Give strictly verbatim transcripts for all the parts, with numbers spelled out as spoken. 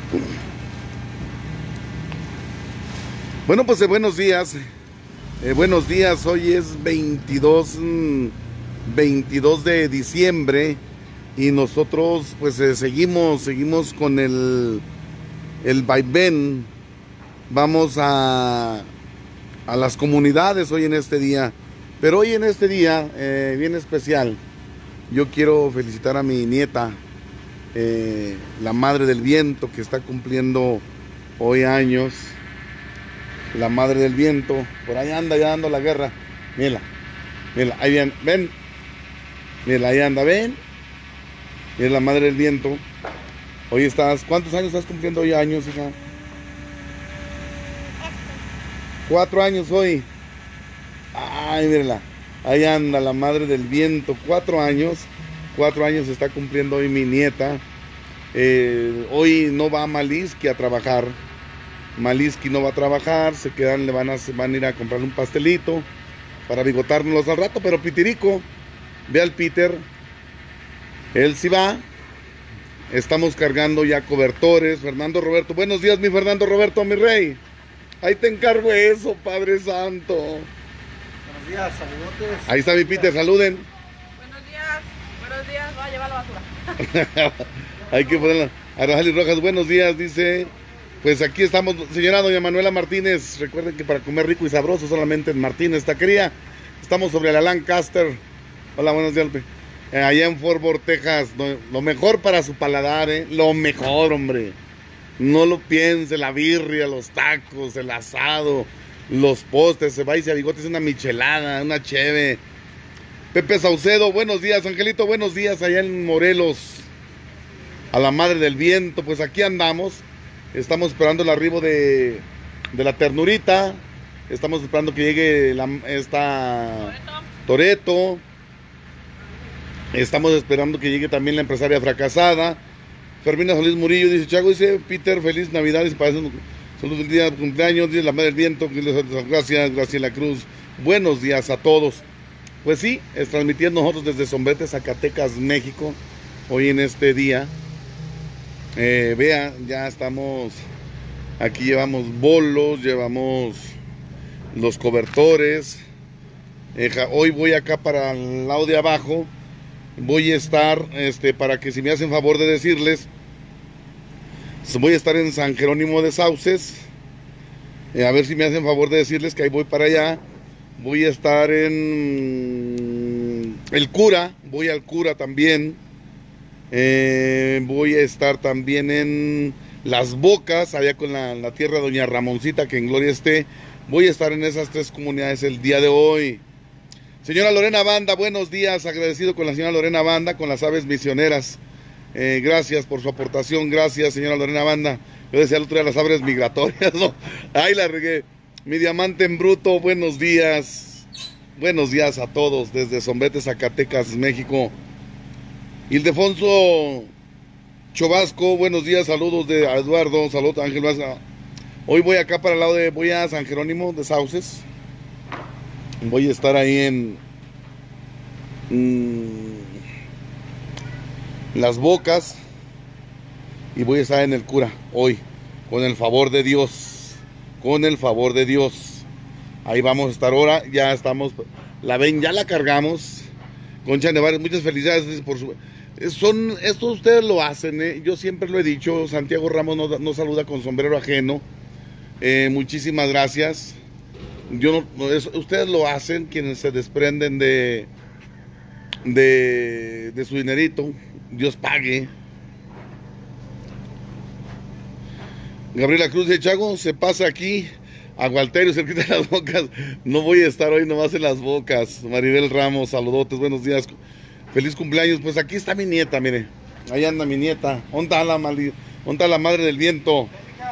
Bueno, pues eh, buenos días. Eh, buenos días. Hoy es veintidós, veintidós de diciembre y nosotros pues eh, seguimos, seguimos con el, el vaivén. Vamos a, a las comunidades hoy en este día. Pero hoy en este día eh, bien especial, yo quiero felicitar a mi nieta, eh, la madre del viento, que está cumpliendo hoy años. La madre del viento, por ahí anda ya dando la guerra. Mira, mira, ahí viene, ven. Mira, ahí anda, ven. Mira la madre del viento. Hoy estás, ¿cuántos años estás cumpliendo hoy años, hija? Cuatro años hoy. Ay, mírala. Ahí anda la madre del viento, cuatro años. Cuatro años está cumpliendo hoy mi nieta. Eh, hoy no va a Maliski a trabajar. Maliski no va a trabajar, se quedan, le van a, van a ir a comprar un pastelito para bigotárnoslos al rato, pero Pitirico, ve al Peter, él sí va. Estamos cargando ya cobertores. Fernando Roberto, buenos días mi Fernando Roberto, mi rey. Ahí te encargo eso, Padre Santo. Buenos días, saludotes. Ahí está mi Peter, saluden. Buenos días, buenos días, voy a llevar la basura. Hay que ponerla. Araceli Rojas, buenos días, dice. Pues aquí estamos, señora doña Manuela Martínez. Recuerden que para comer rico y sabroso solamente en Martínez Taquería. Estamos sobre la Lancaster. Hola, buenos días. Eh, allá en Fort Worth, Texas. No, lo mejor para su paladar, ¿eh? Lo mejor, hombre. No lo piense, la birria, los tacos, el asado, los postres. Se va y se bigotes una michelada, una cheve. Pepe Saucedo, buenos días. Angelito, buenos días allá en Morelos. A la madre del viento, pues aquí andamos. Estamos esperando el arribo de, de la ternurita. Estamos esperando que llegue la, esta Toreto. Estamos esperando que llegue también la empresaria fracasada. Fermina Solís Murillo dice: Chago, dice Peter, feliz Navidad y para salud, día de cumpleaños. Dice la madre del viento. Gracias, Graciela Cruz. Buenos días a todos. Pues sí, es transmitiendo nosotros desde Sombrete, Zacatecas, México. Hoy en este día. Eh, vea, ya estamos, aquí llevamos bolos, llevamos los cobertores. Eh, hoy voy acá para el lado de abajo, voy a estar, este, para que si me hacen favor de decirles, voy a estar en San Jerónimo de Sauces, eh, a ver si me hacen favor de decirles que ahí voy para allá. Voy a estar en el Cura, voy al Cura también. Eh, voy a estar también en Las Bocas, allá con la, la tierra de doña Ramoncita, que en gloria esté. Voy a estar en esas tres comunidades el día de hoy. Señora Lorena Banda, buenos días. Agradecido con la señora Lorena Banda, con las aves misioneras. Eh, gracias por su aportación. Gracias, señora Lorena Banda. Yo decía el otro día las aves migratorias, ¿no? Ay, la regué. Mi diamante en bruto, buenos días. Buenos días a todos desde Sombrete, Zacatecas, México. Ildefonso Chobasco, buenos días, saludos de Eduardo, saludos a Ángel Vázquez. Hoy voy acá para el lado de, voy a San Jerónimo de Sauces. Voy a estar ahí en mmm, Las Bocas. Y voy a estar en el Cura hoy, con el favor de Dios. Con el favor de Dios. Ahí vamos a estar ahora, ya estamos, la ven, ya la cargamos. Concha Nevares, muchas felicidades por su... Son, esto ustedes lo hacen, ¿eh? Yo siempre lo he dicho, Santiago Ramos no, no saluda con sombrero ajeno. Eh, muchísimas gracias. Yo no, es, ustedes lo hacen, quienes se desprenden de, de, de su dinerito. Dios pague. Gabriela Cruz de Chago, se pasa aquí a Gualterio, cerquita de Las Bocas. No voy a estar hoy nomás en Las Bocas. Maribel Ramos, saludotes, buenos días. Feliz cumpleaños. Pues aquí está mi nieta, mire. Ahí anda mi nieta. ¿Dónde está la, ¿Dónde está la madre del viento?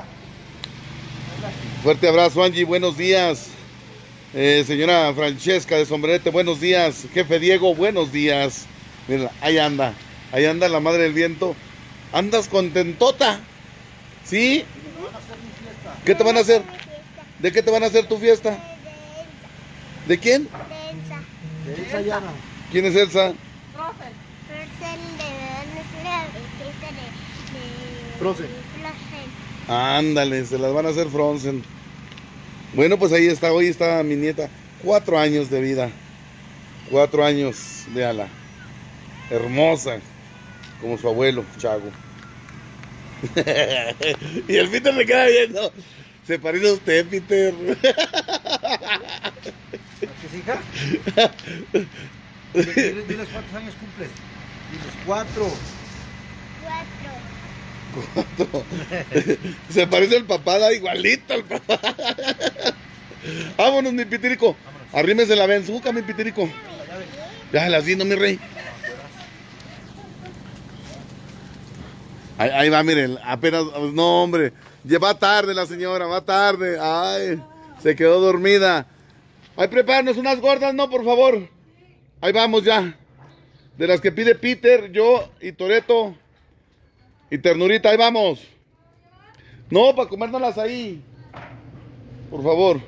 Fuerte abrazo, Angie. Buenos días. Eh, señora Francesca de Sombrerete, buenos días. Jefe Diego, buenos días. Mira, ahí anda. Ahí anda la madre del viento. ¿Andas contentota? ¿Sí? ¿Qué te van a hacer? ¿De qué te van a hacer tu fiesta? ¿De quién? De Elsa Llana. ¿Quién es Elsa? Rofer. Rosen de la fiesta de, de Frozen. Ándale, se las van a hacer Frozen. Bueno, pues ahí está, hoy está mi nieta, cuatro años de vida. Cuatro años, véala. Hermosa, como su abuelo, Chago. Y el Peter me queda viendo. Se parece a usted, Peter. ¿Qué es, hija? Diles, diles cuántos años cumples. Diles cuatro. Cuatro. Se parece al papá, da igualito al papá. Vámonos, mi Pitirico. Arrímese la benzuca, mi Pitirico. Ya las di, no, mi rey. Ahí, ahí va, miren, apenas, no, hombre, ya va tarde la señora, va tarde. Ay, se quedó dormida. Ay, prepáranos unas gordas, no, por favor. Ahí vamos ya. De las que pide Peter, yo y Toreto y Ternurita, ahí vamos. No, para comérnoslas ahí. Por favor.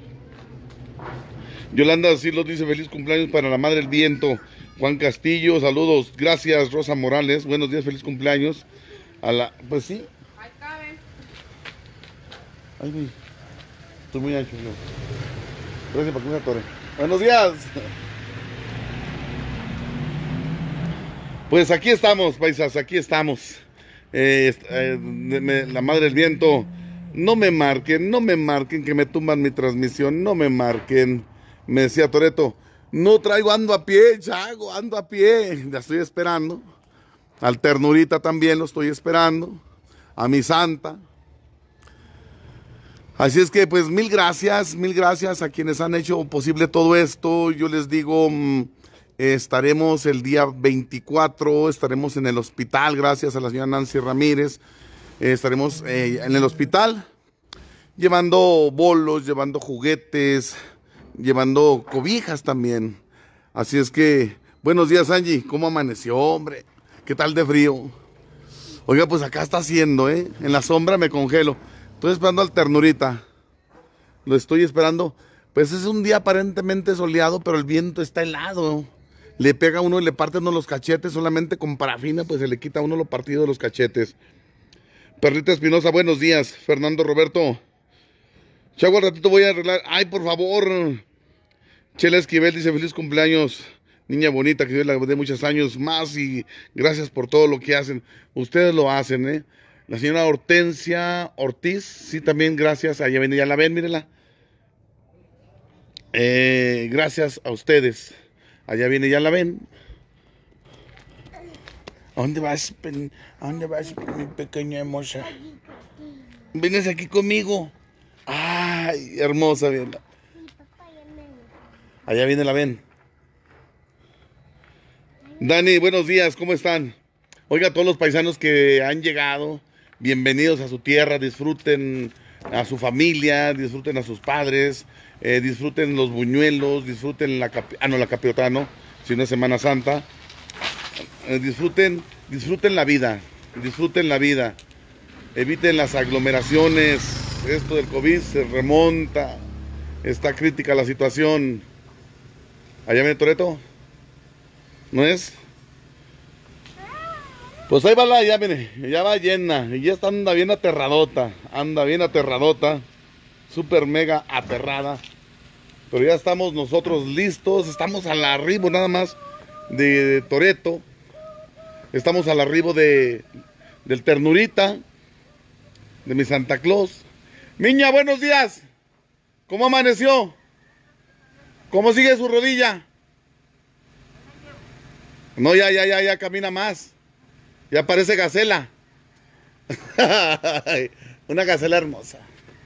Yolanda Silos dice feliz cumpleaños para la madre del viento. Juan Castillo, saludos. Gracias, Rosa Morales. Buenos días, feliz cumpleaños. A la, pues sí. Ahí caben. Ay, güey. Estoy muy ancho yo. Gracias para que me atore. Buenos días. Pues aquí estamos, paisas, aquí estamos. Eh, eh, me, la madre del viento. No me marquen, no me marquen que me tumban mi transmisión, no me marquen. Me decía Toreto, no traigo, ando a pie, Chago, ando a pie. Ya estoy esperando. Al Ternurita también lo estoy esperando. A mi santa. Así es que pues mil gracias, mil gracias a quienes han hecho posible todo esto. Yo les digo, mmm, estaremos el día veinticuatro, estaremos en el hospital, gracias a la señora Nancy Ramírez. Eh, estaremos eh, en el hospital llevando bolos, llevando juguetes, llevando cobijas también. Así es que, buenos días, Angie. ¿Cómo amaneció, hombre? ¿Qué tal de frío? Oiga, pues acá está haciendo, ¿eh? En la sombra me congelo. Estoy esperando al Ternurita. Lo estoy esperando. Pues es un día aparentemente soleado, pero el viento está helado. Le pega a uno y le parte uno los cachetes. Solamente con parafina, pues se le quita a uno lo partido de los cachetes. Perrita Espinosa, buenos días. Fernando Roberto. Chago, al ratito voy a arreglar. Ay, por favor. Chela Esquivel dice feliz cumpleaños. Niña bonita, que Dios la dé muchos años más y gracias por todo lo que hacen. Ustedes lo hacen, ¿eh? La señora Hortensia Ortiz, sí, también gracias. Allá viene, ya la ven, mírenla. Eh, gracias a ustedes. Allá viene, ya la ven. ¿A dónde vas? ¿A dónde vas, mi pequeña hermosa? Vienes aquí conmigo. Ay, hermosa, bien. Allá viene, la ven. Dani, buenos días, ¿cómo están? Oiga, todos los paisanos que han llegado, bienvenidos a su tierra, disfruten a su familia, disfruten a sus padres, eh, disfruten los buñuelos, disfruten la capi ah, no, la capirotada no, sino Semana Santa. Eh, disfruten, disfruten la vida, disfruten la vida, eviten las aglomeraciones. Esto del COVID se remonta, está crítica la situación. Allá viene Toreto. ¿No es? Pues ahí va la, ya viene, ya va llena, y ya está, anda bien aterradota, anda bien aterradota, super mega aterrada, pero ya estamos nosotros listos, estamos al arribo nada más de, de Toreto, estamos al arribo de, del Ternurita, de mi Santa Claus. Niña, buenos días, ¿cómo amaneció? ¿Cómo sigue su rodilla? No, ya, ya, ya, ya camina más. Ya parece gacela. Una gacela hermosa.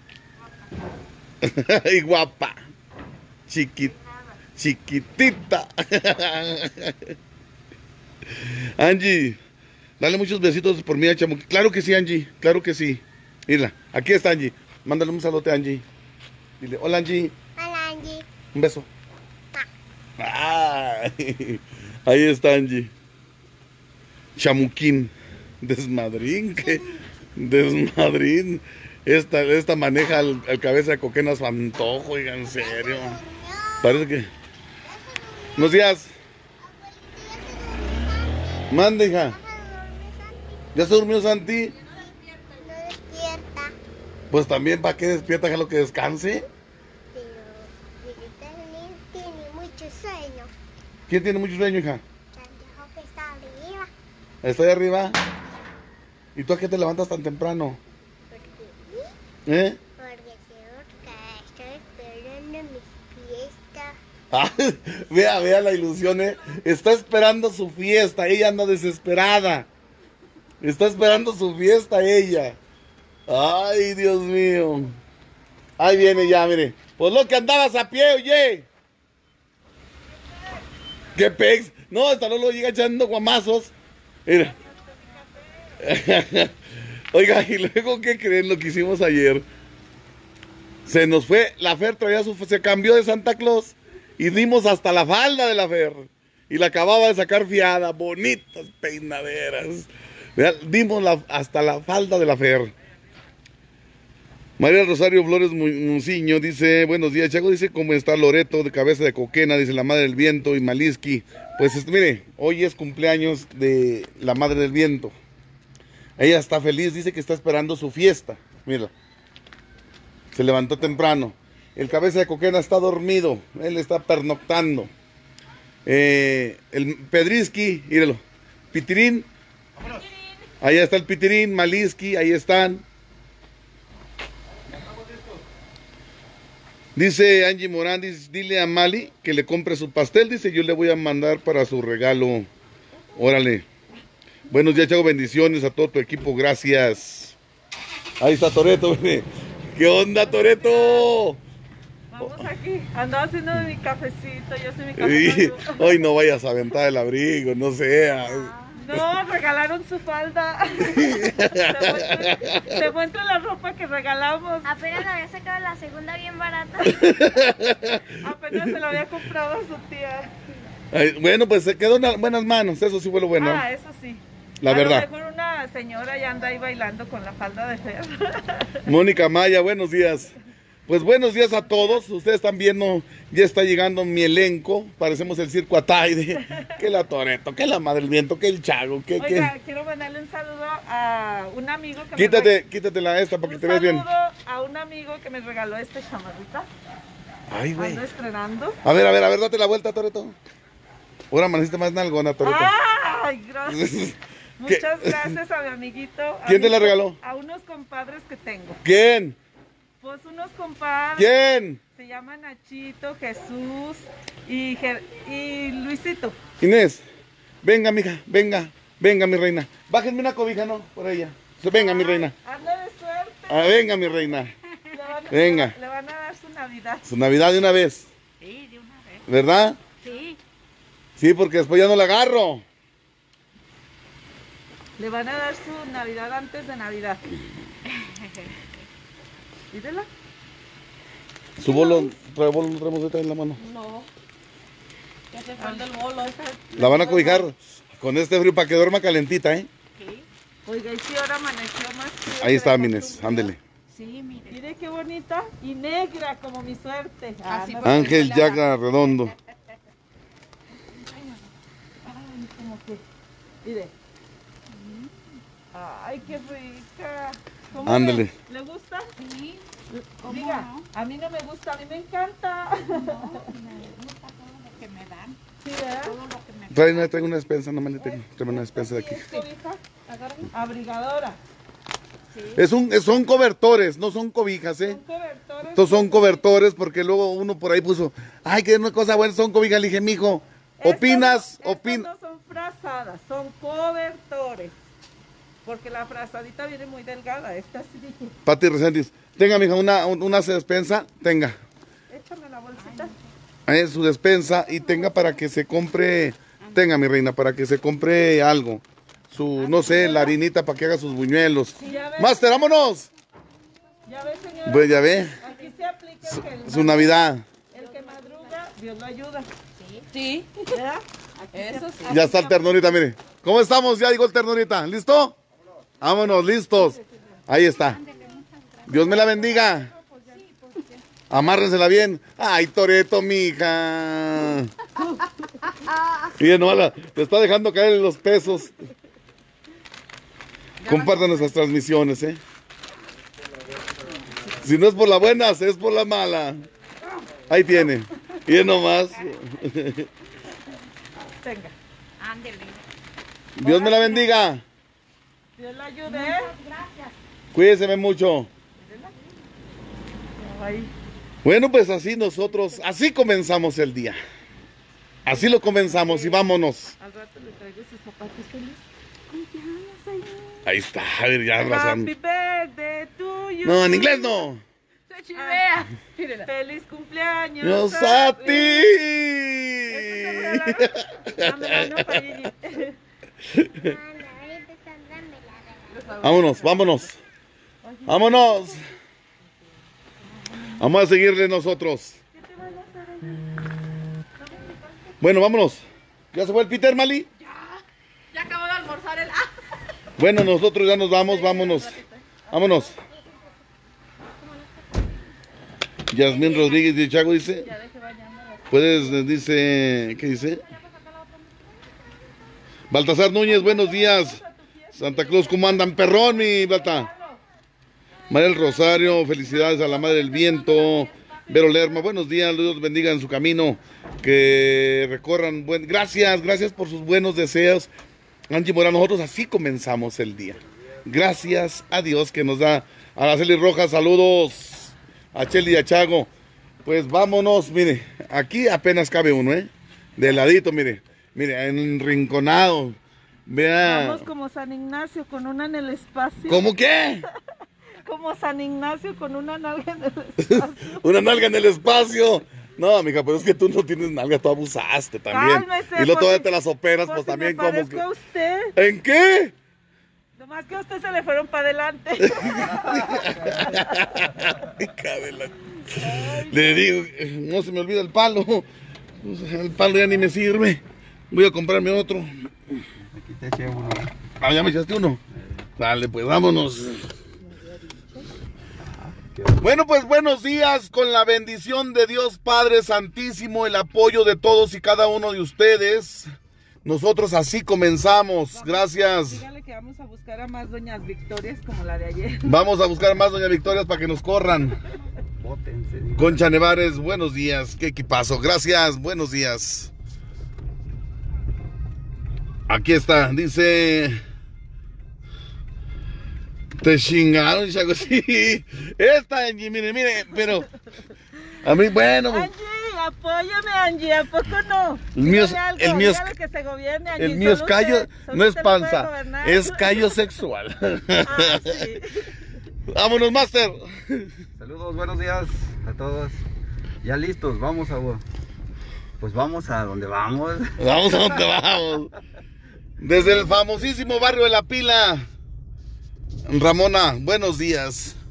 Y guapa. Chiquit, chiquitita. Angie, dale muchos besitos por mí a Chamuquín. Claro que sí, Angie, claro que sí. Mira, aquí está Angie. Mándale un saludo a Angie. Dile, hola Angie. Hola Angie. Un beso. Ay. Ahí está Angie. Chamuquín. Desmadrín, que desmadrín. Esta, esta maneja el, el cabeza de coquena a su antojo, oigan, en serio. Parece que. Buenos días. Mande, hija. ¿Ya se durmió Santi? Pues también, ¿para qué despierta? Déjalo que descanse. Pero, pero también tiene mucho sueño. ¿Quién tiene mucho sueño, hija? Santiago que está arriba. Estoy arriba. ¿Y tú a qué te levantas tan temprano? ¿Eh? Porque seguro que estoy esperando mis fiestas. Ah, vea, vea la ilusión, ¿eh? Está esperando su fiesta, ella anda desesperada. Está esperando su fiesta ella. Ay, Dios mío. Ahí viene ya, mire. Pues lo que andabas a pie, oye. ¿Qué pex? No, hasta no lo llega echando guamazos. Mira. Oiga, y luego, ¿qué creen lo que hicimos ayer? Se nos fue, la Fer traía su, se cambió de Santa Claus y dimos hasta la falda de la Fer. Y la acababa de sacar fiada, bonitas peinaderas. Vean, dimos la, hasta la falda de la Fer. María Rosario Flores Munciño dice, buenos días, Chago, dice, ¿cómo está Loreto de Cabeza de Coquena? Dice, la Madre del Viento y Maliski. Pues, este, mire, hoy es cumpleaños de la Madre del Viento. Ella está feliz, dice que está esperando su fiesta. Mira, se levantó temprano. El Cabeza de Coquena está dormido, él está pernoctando. Eh, el Pedriski, míralo, Pitirín. Ahí está el Pitirín, Maliski, ahí están. Dice Angie Morán, dice, dile a Mali que le compre su pastel, dice, yo le voy a mandar para su regalo. Órale. Buenos días, Chago, bendiciones a todo tu equipo, gracias. Ahí está Toreto, ¿qué onda, Toreto? Vamos aquí, andaba haciendo mi cafecito, yo soy mi cafecito. Hoy no vayas a aventar el abrigo, no seas. No, regalaron su falda. Se fue entre la ropa que regalamos. Apenas había sacado la segunda bien barata. Apenas se lo había comprado a su tía. Ay, bueno, pues se quedó en buenas manos, eso sí fue lo bueno. Ah, eso sí. La a verdad. lo mejor una señora ya anda ahí bailando con la falda de Fer. Mónica Maya, buenos días. Pues buenos días a todos. Ustedes están viendo, ya está llegando mi elenco. Parecemos el circo Ataide. Que la Toreto, que la Madre del Viento, que el Chago, que... Oiga, que... quiero mandarle un saludo a un amigo que Quítate, me... quítate la esta para que Un te veas bien. saludo a un amigo que me regaló esta chamarrita. Ay, güey. Ando estrenando. A ver, a ver, a ver, date la vuelta, Toreto. Ahora amaneciste más nalgona, Toreto. Ay, gracias. Muchas gracias a mi amiguito. A ¿Quién te mi- la regaló? A unos compadres que tengo. ¿Quién? Pues unos compadres. ¿Quién? Se llaman Nachito, Jesús y, Ger- y Luisito. Inés, venga, mija, venga, venga, mi reina. Bájenme una cobija, ¿no? Por ella. Venga, mi reina. Anda de suerte. Ah, venga, mi reina. Le van, Venga. Le van a dar su Navidad. Su Navidad de una vez, Sí, de una vez. ¿verdad? Sí. Sí, porque después ya no la agarro. Le van a dar su Navidad antes de Navidad. Mírela. Su bolo, trae bolo, no traemos ahorita en la mano. No. Ya se falta el bolo. La van a cobijar con este frío para que duerma calentita, ¿eh? Sí. Oiga, y si ahora amaneció más frío Ahí que está, de Mines, costumbre. ándele. Sí, mire. Mire qué bonita y negra como mi suerte. Ah, sí, no, porque- Ángel Llaga Redondo. ay, como que. Mire. Ay, qué rica. ¿Cómo Ándele. le, ¿Le gusta? Sí, ¿cómo Diga, no? a mí no me gusta, a mí me encanta. No, me gusta todo lo que me dan, Sí, ¿verdad? todo lo que me Trae una, traigo una despensa, no me le tengo. Trae una despensa de aquí. Sí, cobija, agárrame. Abrigadora. Es un, es- son cobertores, no son cobijas, ¿eh? Son cobertores. Estos son cobertores porque luego uno por ahí puso, ay, que una cosa buena, son cobijas. Le dije, mijo, Estos opinas, no- opinas. Estos no son frazadas, son cobertores. Porque la frazadita viene muy delgada. Esta sí dije, Pati Resendiz, tenga, mija, una, un- una despensa, tenga. échame la bolsita. Eh, su despensa y tenga para que se compre, tenga, mi reina, para que se compre algo. Su, no sé, la harinita para que haga sus buñuelos. Sí, ya ves. Master, vámonos. Ya ves, señora. Pues ya ve, Aquí se aplica el que, el su Navidad. el que madruga, Dios lo ayuda. Sí, ¿Verdad? Aquí eso se- sí. Ya está el ternurita, mire. ¿Cómo estamos? Ya llegó el ternurita. ¿Listo? Vámonos, listos. Ahí está. Dios me la bendiga. Amárrensela bien. Ay, Toreto, mija. Miren, nomás la- te está dejando caer los pesos. Compartan nuestras transmisiones, ¿eh? Si no es por la buena, es por la mala. Ahí tiene. Y nomás. Tenga. Ándele. Dios me la bendiga. Dios la ayude. Gracias. Cuídese mucho. Ahí. Bueno, pues así nosotros, así comenzamos el día. Así lo comenzamos y vámonos. Al rato le traigo sus zapatos feliz. Cumpleaños ahí. Ahí está, a ver, ya abrazando. Happy birthday to you. No, en inglés no. Se chivea. Mírela. Feliz cumpleaños. Dios a ti. ¿Eso te regalaron? Dame una para Gigi. Ana, ahorita Sandra me la regaló. Vámonos, vámonos. Vámonos. Vamos a seguirle nosotros. Bueno, vámonos. ¿Ya se fue el Peter, Mali? Ya acabó de almorzar el. ¡Ah! Bueno, nosotros ya nos vamos, vámonos. Vámonos. Yasmín Rodríguez de Chago dice. Ya dejé bañando. Puedes, dice, ¿qué dice? Baltasar Núñez, buenos días. Santa Cruz, ¿cómo andan? Perrón, mi Balta. María del Rosario, felicidades a la Madre del Viento. Vero Lerma, buenos días, Dios bendiga en su camino. Que recorran buen... Gracias, gracias por sus buenos deseos. Angie Morán, nosotros así comenzamos el día. Gracias a Dios que nos da. A Araceli Rojas, saludos. A Cheli y a Chago. Pues vámonos, mire, aquí apenas cabe uno, ¿eh? De ladito, mire, mire, enrinconado. Vea. Vamos como San Ignacio con una en el espacio. ¿Cómo qué? Como San Ignacio con una nalga en el espacio. Una nalga en el espacio. No, mija, pero es que tú no tienes nalga, tú abusaste también. Cálmese, y luego por todavía si- te las operas, Por pues si también me como parezco que... a usted. ¿En qué? Nomás que a usted se le fueron para adelante. Hija de la- Le digo, no se me olvida el palo. El palo ya ni me sirve. Voy a comprarme otro. Aquí te eché uno. Ah, ya me echaste uno. Dale, pues vámonos. Bueno, pues buenos días, con la bendición de Dios Padre Santísimo, el apoyo de todos y cada uno de ustedes. Nosotros así comenzamos. Gracias. Dígale que vamos a buscar a más doñas Victorias como la de ayer. Vamos a buscar más doña Victorias para que nos corran. Bótense, digo. Concha Nevares, buenos días. Qué equipazo. Gracias, buenos días. Aquí está, dice... Te chingaron, Chago, sí. Esta, Angie, mire, mire, pero... A mí, bueno... Angie, apóyame, Angie, ¿a poco no? El mío es- Dígale algo, el mío es- dígale que se gobierne, Angie. El mío es Solo callo, usted- solo no es usted lo puede panza, gobernar. es callo sexual. Ah, sí. Vámonos, Master. Saludos, buenos días a todos. Ya listos, vamos a... Pues vamos a donde vamos. Vamos a donde vamos. Desde el famosísimo barrio de La Pila. Ramona, buenos días.